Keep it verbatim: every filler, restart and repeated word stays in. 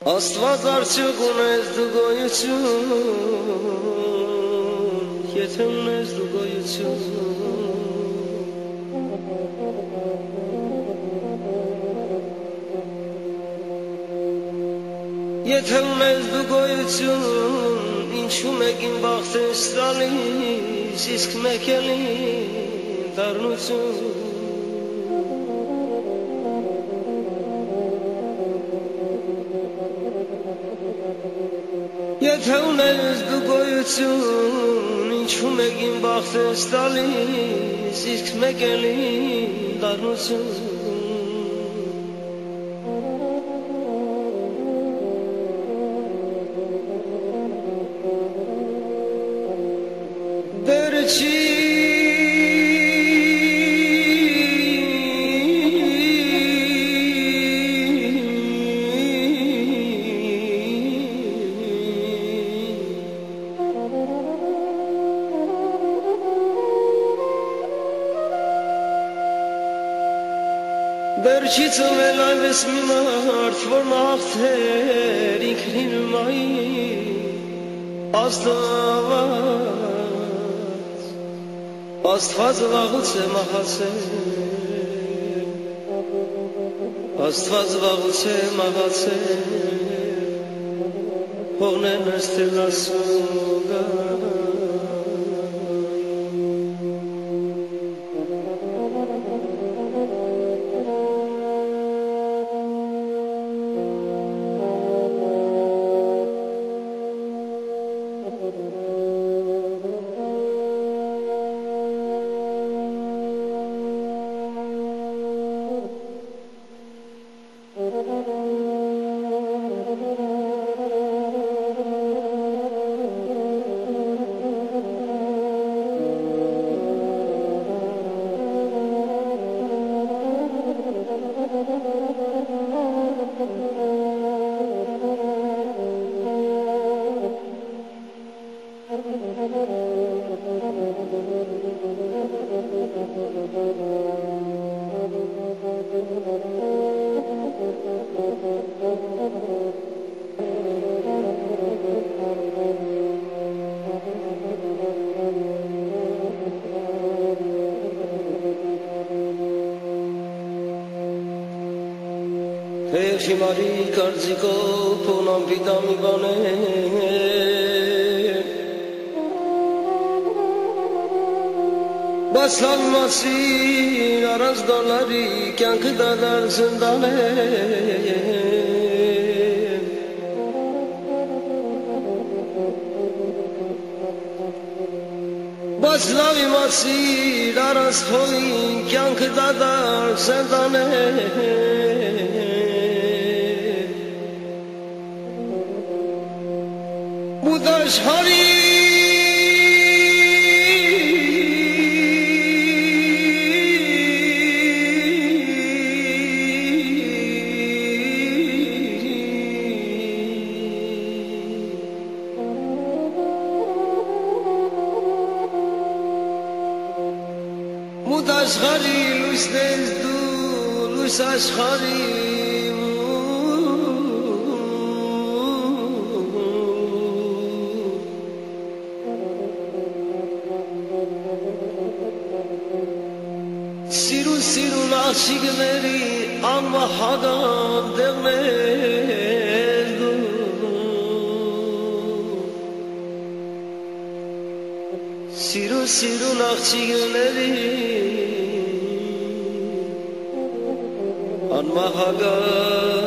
Աստված արդյոք ունես դու գոյություն, եթե ունես դու գոյություն, եթե ունես դու գոյություն, ինչու մեկին բախտ ես տալիս, իսկ մեկ էլին դառնություն, եթե ունես դու գոյություն, ինչու մեկին բախտ ես տալիս, իսկ մեկ էլին դառնություն, դեր չի Դեր չի ծնվել այնպես մի մարդ, որ մաղթեր ինքնին ումայի Աստված, Աստված վաղուց է մահացել, Աստված վաղուց է մահացել, հողներն էստել ասում գա Թեև հիմարի կարծիքով փոնան պիտամի բաներ, բայց լավ իմացիր առանց դոլարի կյանքը դադար զնդան է, բայց լավ իմացիր առանց փողի կյանքը դադար զնդան է, Աշխարհի մութ աշխարհի լույսն ես դու, լույս աշխարհի Սիրուն սիրուն աղջիկների անմահագան դեղներ դու Սիրուն սիրուն աղջիկների անմահագան